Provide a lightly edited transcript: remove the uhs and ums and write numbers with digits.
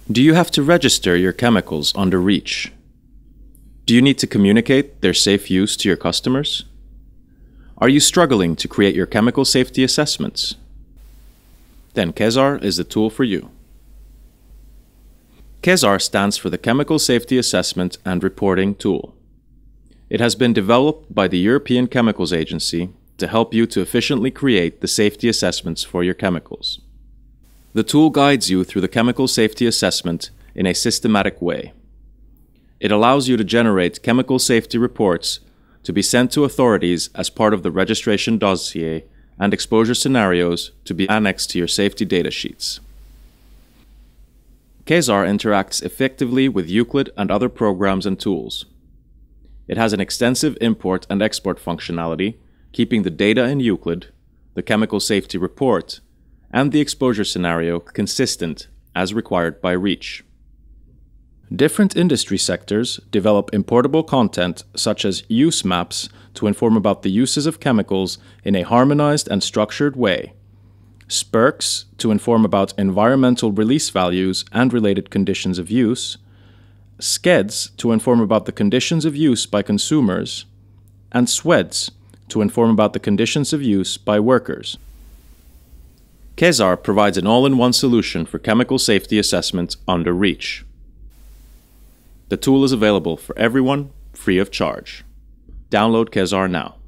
Do you have to register your chemicals under REACH? Do you need to communicate their safe use to your customers? Are you struggling to create your chemical safety assessments? Then Chesar is the tool for you. Chesar stands for the Chemical Safety Assessment and Reporting Tool. It has been developed by the European Chemicals Agency to help you to efficiently create the safety assessments for your chemicals. The tool guides you through the chemical safety assessment in a systematic way. It allows you to generate chemical safety reports to be sent to authorities as part of the registration dossier and exposure scenarios to be annexed to your safety data sheets. Chesar interacts effectively with Euclid and other programs and tools. It has an extensive import and export functionality, keeping the data in Euclid, the chemical safety report, and the exposure scenario consistent as required by REACH. Different industry sectors develop importable content such as use maps to inform about the uses of chemicals in a harmonized and structured way, SPERCs to inform about environmental release values and related conditions of use, SCEDs to inform about the conditions of use by consumers, and SWEDs to inform about the conditions of use by workers. Chesar provides an all-in-one solution for chemical safety assessment under REACH. The tool is available for everyone, free of charge. Download Chesar now.